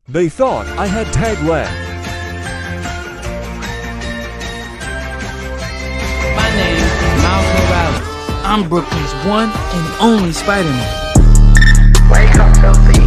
They thought I had tag lag. My name is Miles Morales. I'm Brooklyn's one and only Spider-Man. Wake up, filthy.